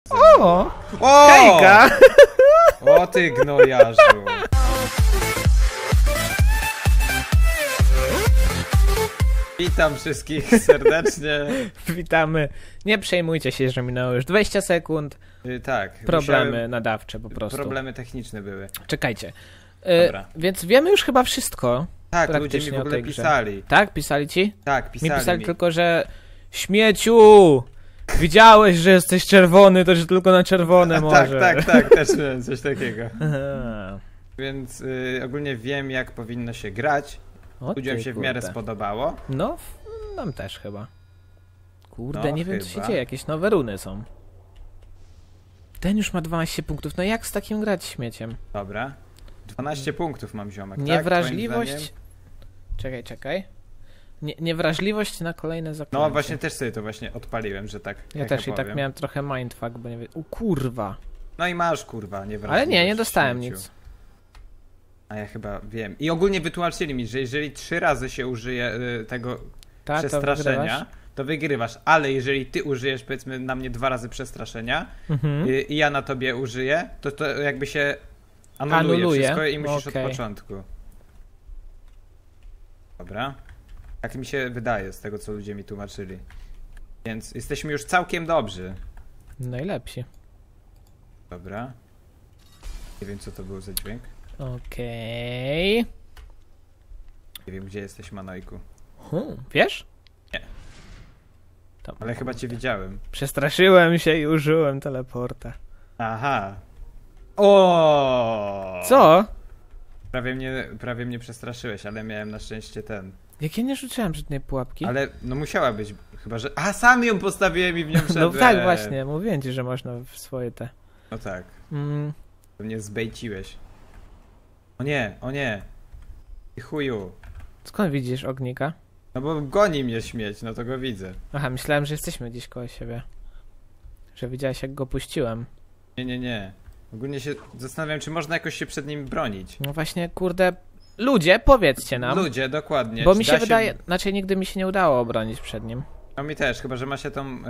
O! O! Hejka! O ty gnojarzu! Witam wszystkich serdecznie. Witamy. Nie przejmujcie się, że minęło już 20 sekund. Tak. Problemy nadawcze po prostu. Problemy techniczne były. Czekajcie. Dobra. Więc wiemy już chyba wszystko. Tak, ludzie mi praktycznie w o ogóle tej grze. pisali. Tak? Pisali ci? Tak, Mi pisali pisali mi. tylko, że śmieciu! Widziałeś, że jesteś czerwony, to że tylko na czerwone może. Tak, też miałem coś takiego. Aha. Więc ogólnie wiem, jak powinno się grać. O Ludziom ty się w miarę kurde. spodobało. No, nam też chyba. Kurde, No, nie wiem co się chyba. dzieje, jakieś nowe runy są. Ten już ma 12 punktów, no jak z takim grać śmieciem? Dobra. 12 punktów mam, ziomek, tak? Niewrażliwość... Twoim zdaniem? Czekaj. Niewrażliwość na kolejne zaklęcie. No właśnie też sobie to właśnie odpaliłem, że tak. Ja jak też i powiem. tak miałem trochę mindfuck, bo nie wiem... U kurwa. No i masz kurwa, niewrażliwość. Ale nie dostałem śmieciu. nic. A ja chyba wiem. I ogólnie wytłumaczyli mi, że jeżeli 3 razy się użyje tego Tak, to przestraszenia, wygrywasz? to wygrywasz. Ale jeżeli ty użyjesz, powiedzmy, na mnie 2 razy przestraszenia i ja na tobie użyję, to jakby się anuluje wszystko i musisz Okej. od początku. Dobra. Tak mi się wydaje z tego, co ludzie mi tłumaczyli. Więc jesteśmy już całkiem dobrzy. Najlepsi. Dobra. Nie wiem, co to był za dźwięk. Okej. Nie wiem, gdzie jesteś, Manojku. Wiesz? Nie. To, Ale chyba cię widziałem. przestraszyłem się i użyłem teleporta. Aha. O! Co? Prawie mnie przestraszyłeś, ale miałem na szczęście ten. Jak ja nie rzuciłem żadnej pułapki? Ale no musiała być, chyba że... A, sam ją postawiłem i w nią wszedłem. No tak właśnie, mówiłem ci, że można w swoje te... No tak, Mm, to mnie zbejciłeś. O nie. Ty chuju. skąd widzisz ognika? No bo goni mnie śmieć, no to go widzę. Aha, myślałem, że jesteśmy gdzieś koło siebie. Że widziałeś, jak go puściłem. Nie. Ogólnie się zastanawiam, czy można jakoś się przed nim bronić. No właśnie, kurde... Ludzie, powiedzcie nam. Ludzie, dokładnie. Bo Czy mi da się wydaje... Znaczy, nigdy mi się nie udało obronić przed nim. No mi też, chyba że ma się tą...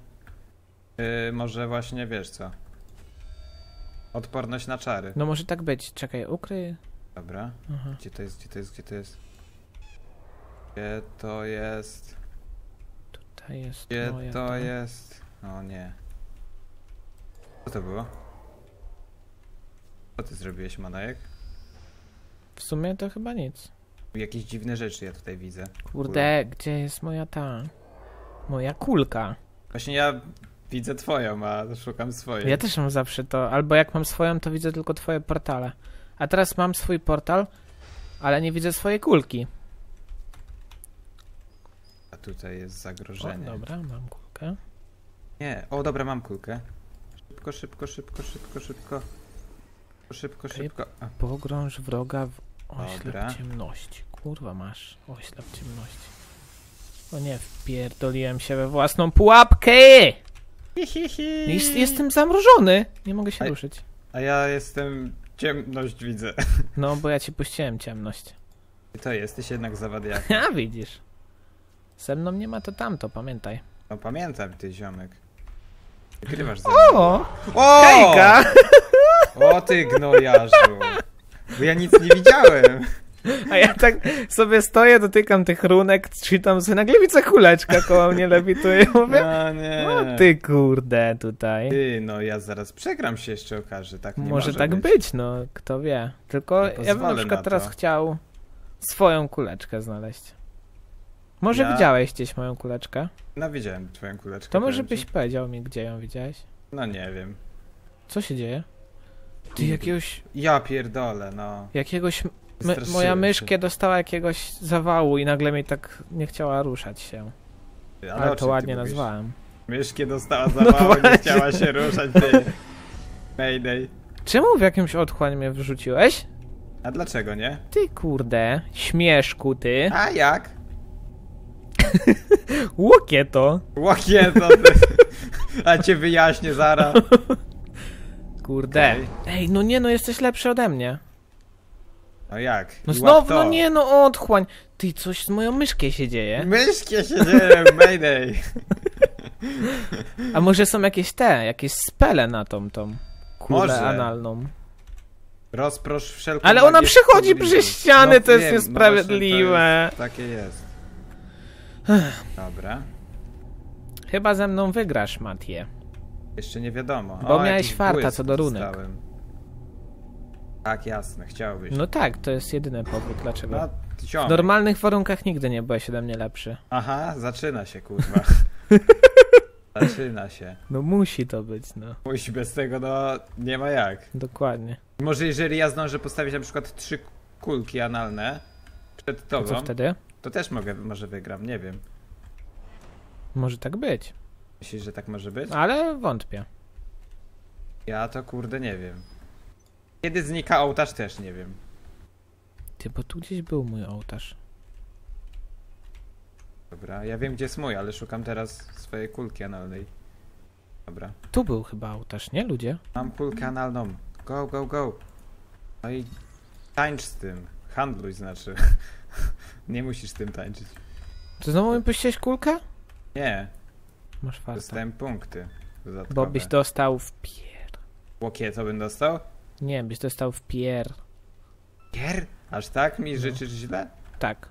może właśnie, wiesz co... Odporność na czary. No może tak być. Czekaj, ukryj... Dobra. Aha. Gdzie to jest? Gdzie to jest? Tutaj jest Gdzie moja to ta. jest? O nie. Co to było? Co ty zrobiłeś, Manojek? W sumie to chyba nic. Jakieś dziwne rzeczy ja tutaj widzę. Kurde, gdzie jest moja ta... Moja kulka? Właśnie ja widzę twoją, a szukam swojej. Ja też mam zawsze to... Albo jak mam swoją, to widzę tylko twoje portale. A teraz mam swój portal, ale nie widzę swojej kulki. A tutaj jest O, zagrożenie. dobra, mam kulkę. Nie, o dobra, mam kulkę. Szybko. A, Pogrąż wroga w oślep Dobra. ciemności. Kurwa masz, oślep ciemności. O nie, wpierdoliłem się we własną pułapkę! Jestem zamrożony! Nie mogę się Aj. ruszyć. a ja jestem... Ciemność widzę. No, bo ja ci puściłem ciemność. I to jesteś jednak zawadiakiem. A widzisz. Ze mną nie ma to tamto, pamiętaj. No pamiętam, ty ziomek. Wygrywasz ze mną. O! Hejka! O ty gnojarzu! Bo ja nic nie widziałem. A ja tak sobie stoję, dotykam tych runek, czytam sobie, nagle widzę kuleczka koło mnie lewituje. Mówię, No nie. o ty kurde tutaj. Ty, no ja zaraz przegram się jeszcze okaże, tak nie Może tak być. być, no kto wie. Tylko Nie ja bym pozwolę na przykład na teraz to. chciał swoją kuleczkę znaleźć. Może Ja- widziałeś gdzieś moją kuleczkę? No widziałem twoją kuleczkę. To może powiem byś ci. powiedział mi, gdzie ją widziałeś? No nie wiem. Co się dzieje? Ty Nie Ja pierdolę, no. jakiegoś Wystraszyłem moja się. myszkę dostała jakiegoś zawału i nagle mi tak nie chciała ruszać się. Ale, Ale o to czym ty ładnie mówisz? nazwałem. Myszkie dostała zawału, nie właśnie. chciała się ruszać, ty. Mayday. Czemu w jakimś otchłań mnie wyrzuciłeś? A dlaczego nie? Ty kurde, śmieszku ty. A jak? Łokieto. Łokieto, ty. A cię wyjaśnię zaraz. Kurde. Okej. Ej, no nie no, jesteś lepszy ode mnie. No jak? No I znowu, łap to. no nie no, otchłań. Ty, coś z moją myszkiem się dzieje. Myszkie się dzieją, Mayday. A może są jakieś spele na tą kulę Może. analną? Rozprosz wszelką Ale ona magię przechodzi wpływu. przez ściany, No to jest wiem, niesprawiedliwe. No takie jest. Dobra. Chyba ze mną wygrasz, Mattie. Jeszcze nie wiadomo. Bo miałeś jakiś farta błysk co do runek. dostałem. Tak, jasne, chciałbyś. No tak, to jest jedyny powód, dlaczego. No, W ziomek. normalnych warunkach nigdy nie byłeś ode mnie lepszy. Aha, zaczyna się, kurwa. Zaczyna się. No musi to być, no. Musi bez tego, no, nie ma jak. Dokładnie. Może jeżeli ja zdążę postawić na przykład 3 kulki analne przed To tobą, co wtedy? to też może wygram, nie wiem. Może tak być. Myślisz, że tak może być? Ale wątpię. Ja to kurde nie wiem. Kiedy znika ołtarz też nie wiem. Ty, bo tu gdzieś był mój ołtarz. Dobra, ja wiem gdzie jest mój, ale szukam teraz swojej kulki analnej. Dobra. Tu był chyba ołtarz, nie ludzie? Mam kulkę analną. Go, go, go. No i tańcz z tym. Handluj znaczy. Nie musisz z tym tańczyć. To znowu mi puściłeś kulkę? Nie, Masz farta. dostałem punkty dodatkowe. Bo byś dostał w pier. Łokie, co bym dostał? Nie, byś dostał w pier. Gier? Aż tak mi życzysz źle? Tak.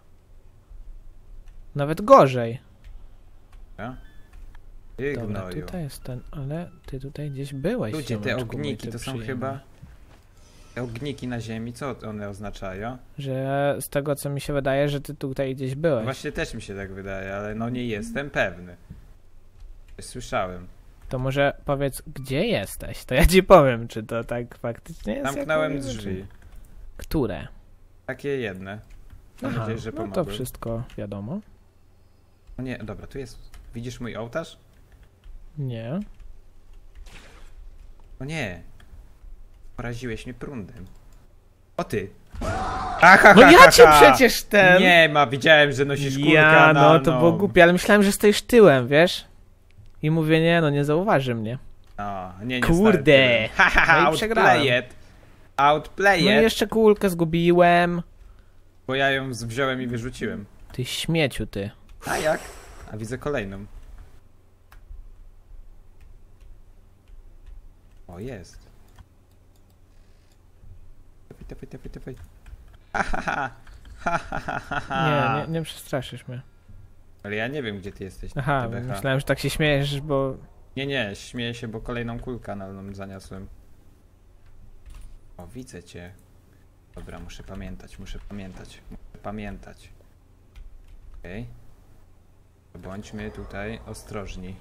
Nawet gorzej. Ja? Dobra, Ignoju. tutaj jest ten, ale ty tutaj gdzieś byłeś. Ludzie, te ziomeczku mój, ogniki ty to są przyjemny. chyba... Te ogniki na ziemi, co one oznaczają? Że z tego co mi się wydaje, że ty tutaj gdzieś byłeś. Właśnie też mi się tak wydaje, ale no nie jestem pewny. Słyszałem. To może powiedz, gdzie jesteś? To ja ci powiem, czy to tak faktycznie jest. Zamknąłem jak mówię, drzwi. czy- Które? Takie jedne. Mam Aha, nadzieję, że no pomogły. to wszystko wiadomo. No nie, dobra, tu jest... Widzisz mój ołtarz? Nie. O nie. Poraziłeś mnie prądem. O ty. Aha, No ja cię przecież ten... Nie ma, widziałem, że nosisz kulkę Ja, no analną. to było głupie, ale myślałem, że stoisz tyłem, wiesz? I mówię, nie, no nie zauważy mnie. No, nie Kurde. Haha, No i przegrałem. outplay it. Outplay No i it. jeszcze kulkę zgubiłem. Bo ja ją wziąłem i wyrzuciłem. Ty śmieciu, ty. A jak? A widzę kolejną. O, jest. Dawaj, dawaj, dawaj, dawaj. Nie przestraszysz mnie. Ale ja nie wiem, gdzie ty jesteś. Aha, TBH. myślałem, że tak się śmiejesz, bo... Nie, śmieję się, bo kolejną kulkę analną zaniosłem. O, widzę cię. Dobra, muszę pamiętać. Okej. Bądźmy tutaj ostrożni.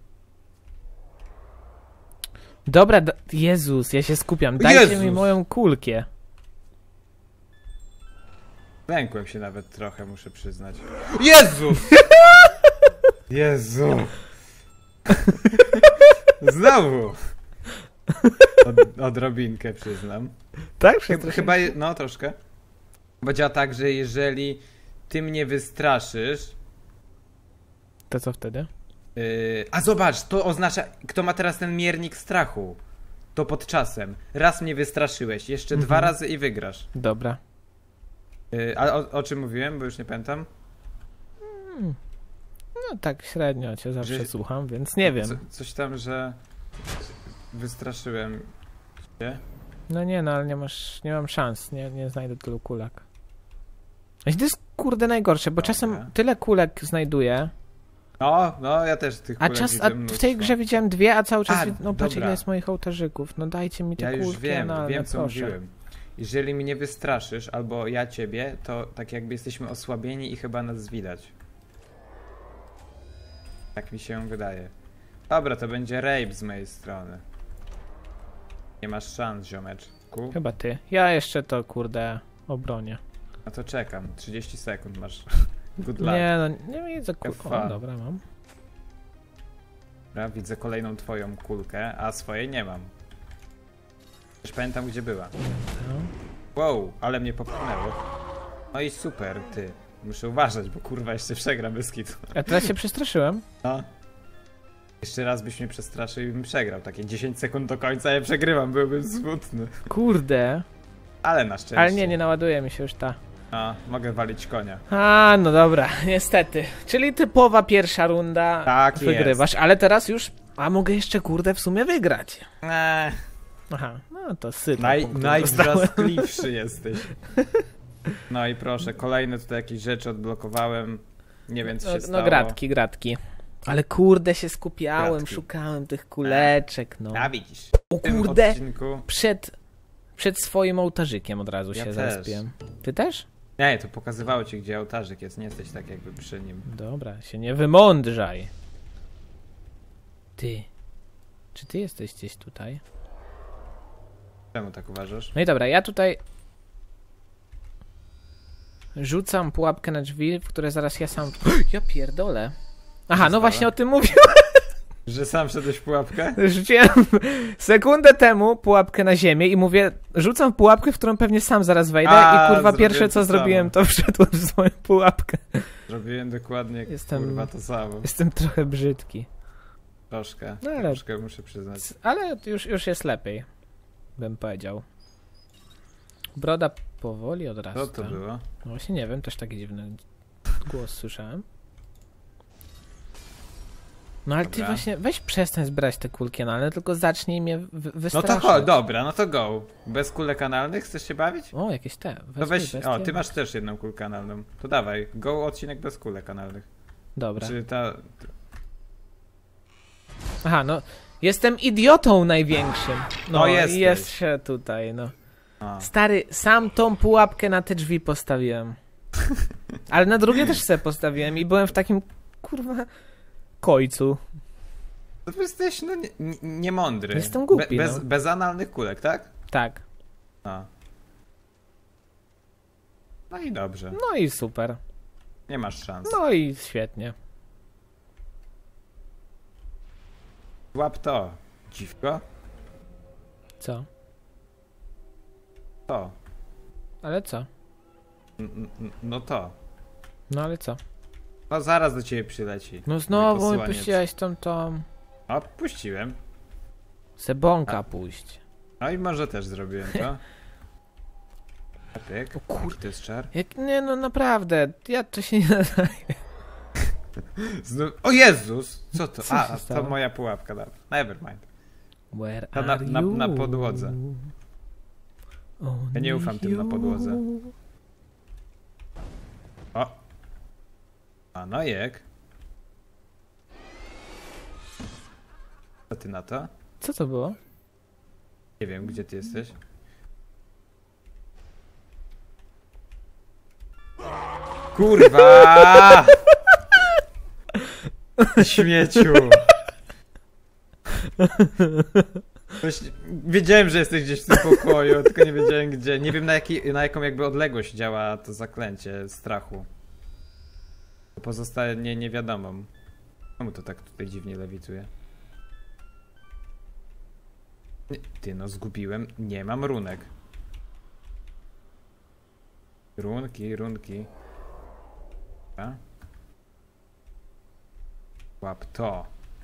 Dobra, Jezus, ja się skupiam. Dajcie Jezus! mi moją kulkę. Lękłem się nawet trochę, muszę przyznać. Jezu! Jezu! Znowu! Odrobinkę przyznam. Tak? Chyba, no troszkę. Bo działa tak, że jeżeli ty mnie wystraszysz... To co wtedy? A zobacz, to oznacza, kto ma teraz ten miernik strachu. To pod czasem. Raz mnie wystraszyłeś, jeszcze 2 razy i wygrasz. Dobra. A o czym mówiłem, bo już nie pamiętam? No tak średnio cię zawsze Że- słucham, więc nie wiem. Coś tam, że wystraszyłem cię. No nie, no ale nie mam szans, nie znajdę tylu kulek. I to jest kurde najgorsze, bo Dobra. czasem tyle kulek znajduję, No, ja też tych kulek a widzę w tej mnóstwo. grze widziałem 2, a cały czas, A, no patrz dobra. ile jest moich ołtarzyków, no dajcie mi te Ja kulki już wiem, analne, wiem co proszę. mówiłem. Jeżeli mnie wystraszysz, albo ja ciebie, to tak jakby jesteśmy osłabieni i chyba nas widać. Tak mi się wydaje. Dobra, to będzie rape z mojej strony. Nie masz szans, ziomeczku. Chyba ty. Ja jeszcze to kurde obronię. No to czekam. 30 sekund masz. Good luck. Nie, no nie widzę kulki. Have O, fun. dobra, mam. Dobra, widzę kolejną twoją kulkę, a swojej nie mam. Też pamiętam gdzie była. No. Wow, ale mnie popchnęło. No i super, ty. Muszę uważać, bo kurwa jeszcze przegram bez kitu. A teraz się przestraszyłem. No. Jeszcze raz byś mnie przestraszył i bym przegrał. Takie 10 sekund do końca ja przegrywam, byłbym smutny. Kurde. Ale na szczęście. Ale nie naładuje mi się już ta A, mogę walić konia. A, no dobra, niestety. Czyli typowa pierwsza runda. Tak wygrywasz, jest. ale teraz już... A mogę jeszcze, kurde, w sumie wygrać. Eee, Aha, no to syp. najwrzaskliwszy jesteś. No i proszę, kolejne tutaj jakieś rzeczy odblokowałem. Nie wiem, co się stało. No gratki. Ale kurde, się skupiałem, Gratki. szukałem tych kuleczek, no. A widzisz. O W tym kurde, odcinku... przed swoim ołtarzykiem od razu Ja się też. zaspiłem. Ty też? Nie, to pokazywało ci, gdzie ołtarzyk jest. Nie jesteś tak jakby przy nim. Dobra, się nie wymądrzaj. Ty. Czy ty jesteś gdzieś tutaj? Czemu tak uważasz? No i dobra, ja tutaj rzucam pułapkę na drzwi, w które zaraz ja sam... Ja pierdolę. Aha, no właśnie o tym mówiłem. Że sam wszedłeś w pułapkę? Rzuciłem sekundę temu pułapkę na ziemię i mówię, rzucam pułapkę, w którą pewnie sam zaraz wejdę i kurwa pierwsze co zrobiłem, to wszedłem w swoją pułapkę. Zrobiłem dokładnie kurwa to samo. Jestem trochę brzydki. Troszkę, No ale- troszkę muszę przyznać. Ale już jest lepiej, bym powiedział. Broda powoli odrasta. Co to było? No właśnie nie wiem, też taki dziwny głos słyszałem. No ale ty Dobra. właśnie, weź przestań zbierać te kulki analne, tylko zacznij mnie No wystraszać. to chodź, dobra, no to go. Bez kulek analnych chcesz się bawić? O, jakieś te. To weź, bestie. o, ty masz też jedną kulkę analną. To dawaj, go odcinek bez kulek analnych. Dobra. Czy ta... Aha, no. Jestem idiotą największym. No, No, jesteś. jest się tutaj, no. A. Stary, sam tą pułapkę na te drzwi postawiłem. Ale na drugie też sobie postawiłem i byłem w takim, kurwa, końcu. To ty jesteś, no, niemądry. Jestem głupi, no. Bez analnych kulek, tak? Tak. A. No i dobrze. No i super. Nie masz szans. No i świetnie. Łap to. Dziwko? Co? To. Ale co? No to. No ale co? No zaraz do ciebie przyleci. No znowu mi Posłaniec. puściłeś tą... O, puściłem. Sebonka puść. No i może też zrobiłem to. Pyk. O kurde. To jest czar. Jak, nie no naprawdę, ja to się nie nadaje. O Jezus! Co to? Co A, się to stało? moja pułapka, dobra. Never mind. Where To are na you? podłodze. Ja nie ufam tym na podłodze. O! A no jek. Co ty na to? Co to było? Nie wiem, gdzie ty jesteś. Kurwa! Śmieciu! Właśnie wiedziałem, że jesteś gdzieś w tym pokoju, tylko nie wiedziałem gdzie. Nie wiem na jaką jakby odległość działa to zaklęcie strachu. To pozostaje niewiadomą. Czemu to tak tutaj dziwnie lewituje? Ty no zgubiłem. Nie mam runek. Runki. A? Łap to.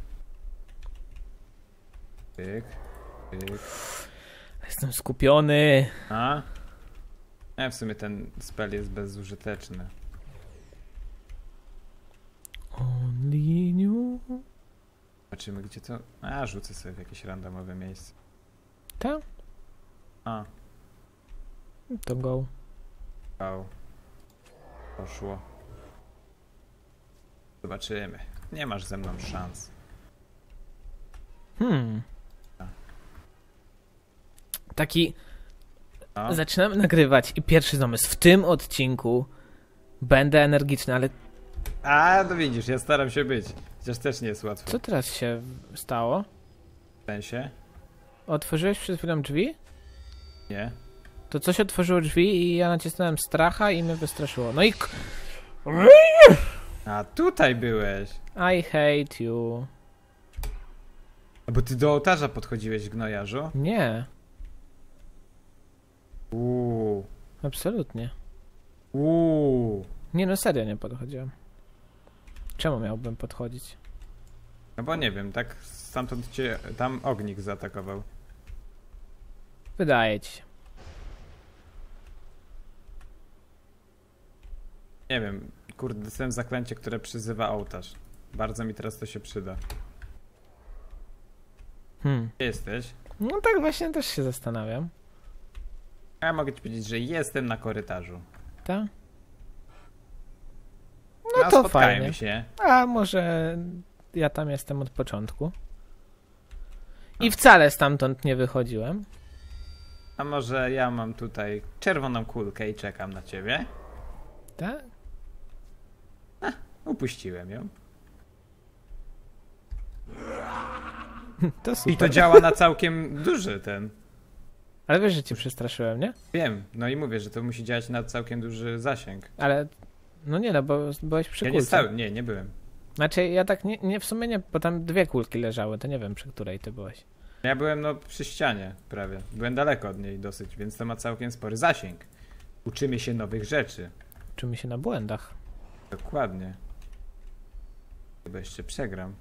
Pyk. Jestem skupiony. A? W sumie ten spell jest bezużyteczny. Only you. Zobaczymy gdzie to... A, rzucę sobie w jakieś randomowe miejsce. Tak? A, To go. wow. Poszło. Zobaczymy. Nie masz ze mną szans. Taki... No. Zaczynamy nagrywać i pierwszy zamysł w tym odcinku będę energiczny, ale A, no widzisz, ja staram się być. Chociaż też nie jest łatwo. co teraz się stało? W sensie? Otworzyłeś przed chwilą drzwi? Nie. To coś otworzyło drzwi i ja nacisnąłem stracha i mnie wystraszyło. No i... A, tutaj byłeś. I hate you. A bo ty do ołtarza podchodziłeś, gnojarzu? Nie, Uuu. absolutnie. Uuu. Nie no, serio nie podchodziłem. Czemu miałbym podchodzić? No bo nie wiem, tak stamtąd cię tam ognik zaatakował. Wydaje ci się. Nie wiem, kurde, dostałem zaklęcie, które przyzywa ołtarz. Bardzo mi teraz to się przyda. Gdzie jesteś? No tak właśnie też się zastanawiam. Ja mogę ci powiedzieć, że jestem na korytarzu. Tak? No to spotkajmy fajnie. się. A może ja tam jestem od początku. I wcale stamtąd nie wychodziłem. A może ja mam tutaj czerwoną kulkę i czekam na ciebie? Tak? Upuściłem ją. To super. I to działa na całkiem duży ten. Ale wiesz, że cię przestraszyłem, nie? Wiem, no i mówię, że to musi działać na całkiem duży zasięg. Ale... No nie no, bo byłeś przy Ja kulce. nie stałem, nie byłem. Znaczy ja tak nie, w sumie nie, bo tam 2 kulki leżały, to nie wiem przy której ty byłeś. Ja byłem no przy ścianie prawie. Byłem daleko od niej dosyć, więc to ma całkiem spory zasięg. Uczymy się nowych rzeczy. Uczymy się na błędach. Dokładnie. Chyba jeszcze przegram.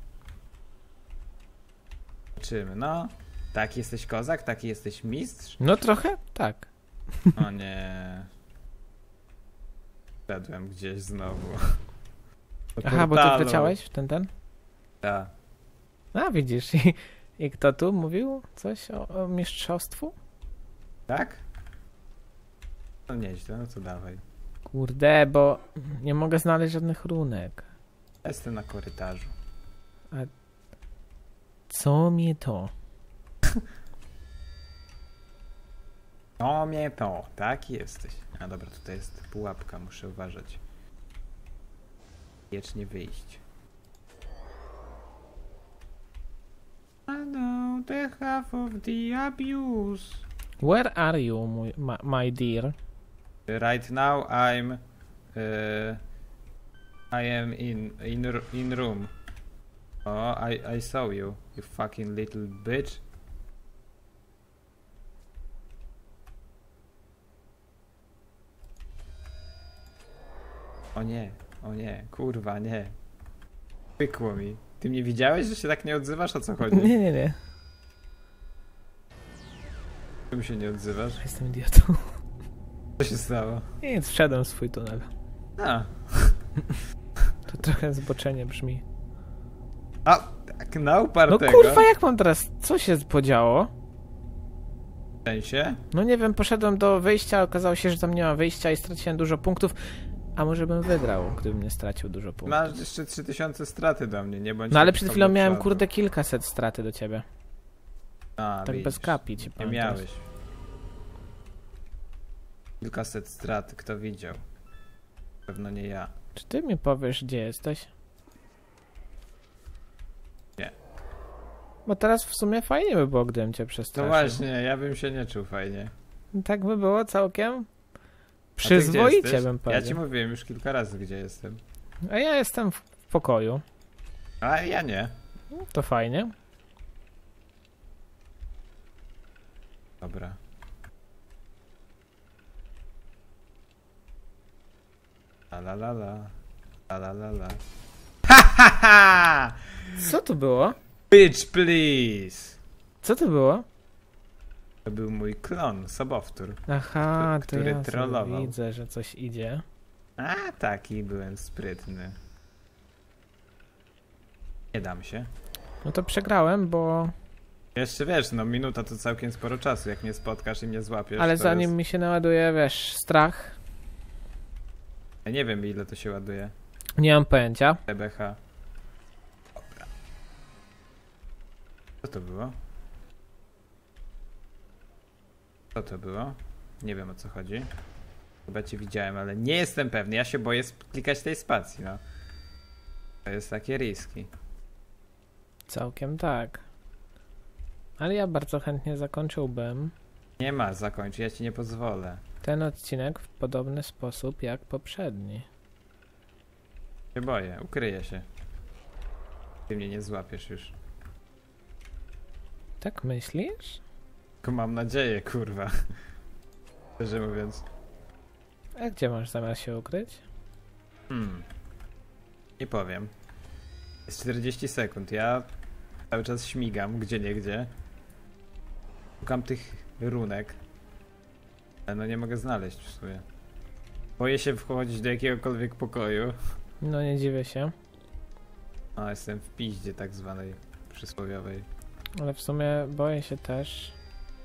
Zobaczymy, no. Taki jesteś kozak, taki jesteś mistrz? No trochę tak. O nie. Wszedłem gdzieś znowu. Do Aha, bo ty portalu. wleciałeś w ten? Tak. A widzisz, i kto tu mówił coś o mistrzostwu? Tak? No nieźle, no to dawaj. Kurde, bo nie mogę znaleźć żadnych runek. Jestem na korytarzu. Co mnie to? O mnie to, taki jesteś. A dobra, tutaj jest pułapka, muszę uważać. Wiecznie wyjść. I know the half of the abuse. Where are you, my dear? Right now I'm I am in room. Oh, I saw you, you fucking little bitch. O nie, kurwa, nie. Pykło mi. Ty mnie widziałeś, że się tak nie odzywasz? O co chodzi? Nie. Czemu się nie odzywasz? Jestem idiotą. Co się stało? Nic, wszedłem w swój tunel. A. To trochę zboczenie brzmi. A, tak na No upartego. kurwa, jak mam teraz? Co się podziało? W sensie? No nie wiem, poszedłem do wyjścia, okazało się, że tam nie ma wyjścia i straciłem dużo punktów. A może bym wygrał, gdybym nie stracił dużo punktów. Masz jeszcze 3000 straty do mnie, nie bądź... No ale taki przed chwilą do miałem przodu. kurde kilkaset straty do ciebie. A, Tak widzisz. bez kapi ci Nie powiem miałeś. teraz. Kilkaset strat, kto widział? Pewno nie ja. Czy ty mi powiesz, gdzie jesteś? Nie. Bo teraz w sumie fajnie by było, gdybym cię No przestraszył. właśnie, ja bym się nie czuł fajnie. Tak by było całkiem A ty gdzie przyzwoicie, jesteś? bym powiedział. Ja ci mówiłem już kilka razy, gdzie jestem. A ja jestem w pokoju. A ja nie. To fajnie. Dobra. La la la. La la la la. Ha ha ha! Co to było? Bitch please! Co to było? To był mój klon, sobowtór. Aha, to który ja sobie trollował. widzę, że coś idzie. A, taki byłem sprytny. Nie dam się. No to przegrałem, bo... Jeszcze wiesz, no minuta to całkiem sporo czasu, jak mnie spotkasz i mnie złapiesz. Ale to zanim jest... mi się naładuje, wiesz, strach, Ja nie wiem, ile to się ładuje. nie mam pojęcia. TBH. Dobra. Co to było? Co to było? Nie wiem, o co chodzi. Chyba cię widziałem, ale nie jestem pewny. Ja się boję klikać tej spacji, no. To jest takie riski. Całkiem tak. Ale ja bardzo chętnie zakończyłbym Nie ma zakończyć, ja ci nie pozwolę. ten odcinek w podobny sposób jak poprzedni. Się boję, ukryję się. Ty mnie nie złapiesz już. Tak myślisz? Tylko mam nadzieję, kurwa. Szczerze mówiąc. A gdzie masz zamiar się ukryć? Nie powiem. Jest 40 sekund, ja cały czas śmigam, gdzie. Szukam tych runek. Ale no nie mogę znaleźć w sumie. Boję się wchodzić do jakiegokolwiek pokoju. No nie dziwię się. A, jestem w piździe tak zwanej przysłowiowej. Ale w sumie boję się też.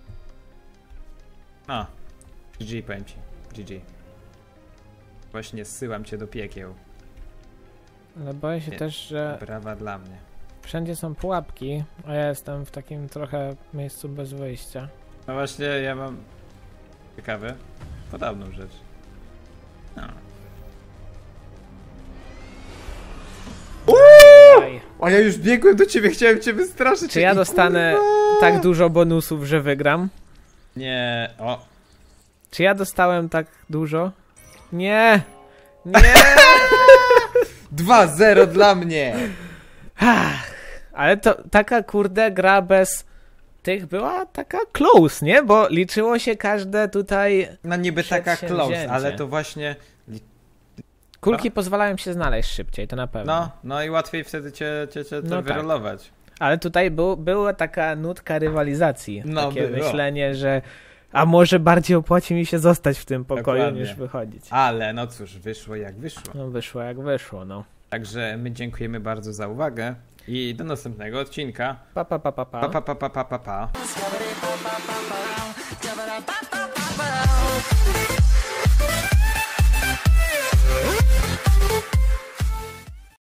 A, GG powiem ci. GG. Właśnie zsyłam cię do piekieł. Ale boję się też, że Brawa dla mnie. wszędzie są pułapki, a ja jestem w takim trochę miejscu bez wyjścia. No właśnie, ja mam ciekawe, podobną rzecz. No. Aj. A ja już biegłem do ciebie, chciałem cię wystraszyć. Czy ja i dostanę kurwa! tak dużo bonusów, że wygram? Nie, o. Czy ja dostałem tak dużo? Nie! Nie! 2-0 dla mnie! Ale to taka kurde gra bez tych była taka close, nie? Bo liczyło się każde tutaj... No niby taka close, Przedsięwzięcie. ale to właśnie... Kulki pozwalają się znaleźć szybciej, to na pewno. No i łatwiej wtedy cię No tak. wyrolować. Ale tutaj była taka nutka rywalizacji. No, takie było. myślenie, że a może bardziej opłaci mi się zostać w tym pokoju Dokładnie. niż wychodzić. Ale no cóż, wyszło jak wyszło. No wyszło jak wyszło, no. Także my dziękujemy bardzo za uwagę i do następnego odcinka. Pa pa pa pa pa. Pa pa pa pa pa pa pa. Pa